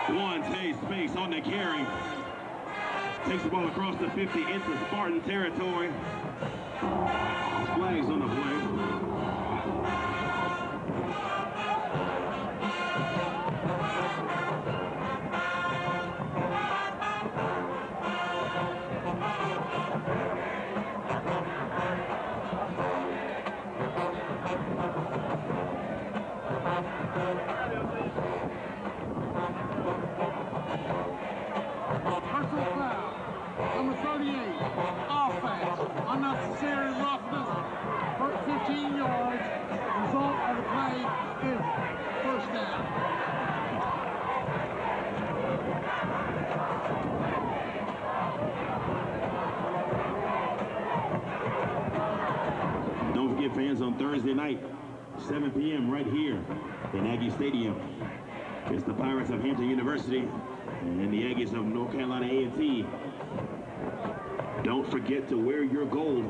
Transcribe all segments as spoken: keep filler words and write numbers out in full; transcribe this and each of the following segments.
Quante Space on the carry. Takes the ball across the fifty into Spartan territory. Flags on the play. Personal foul. Number thirty-eight. Offense. Unnecessary roughness. First fifteen yards. Result of the play is first down. Don't forget, fans, on Thursday night, seven p m right here in Aggie Stadium. It's the Pirates of Hampton University and the Aggies of North Carolina A and T. Don't forget to wear your gold.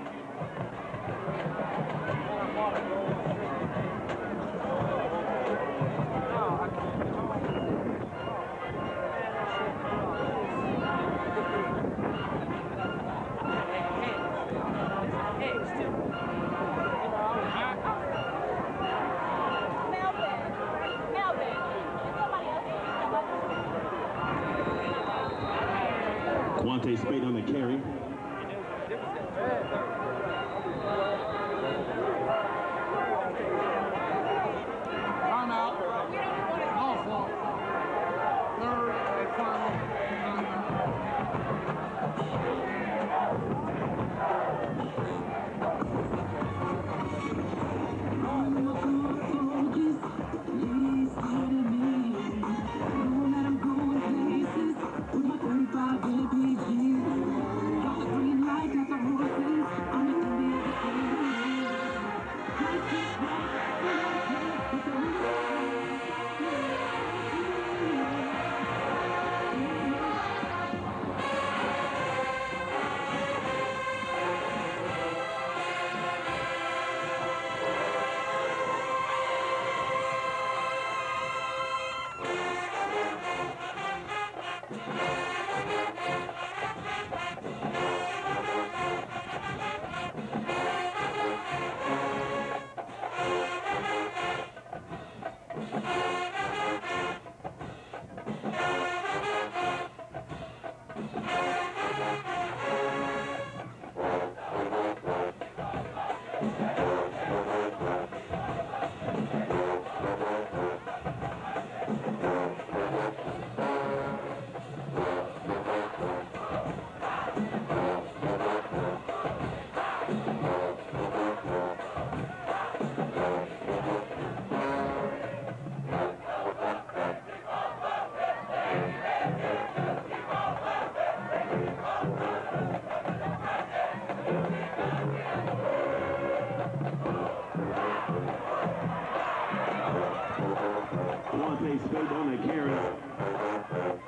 Quante Spade on the carry. Timeout. No fault. Third and final Quante Spade on the carry.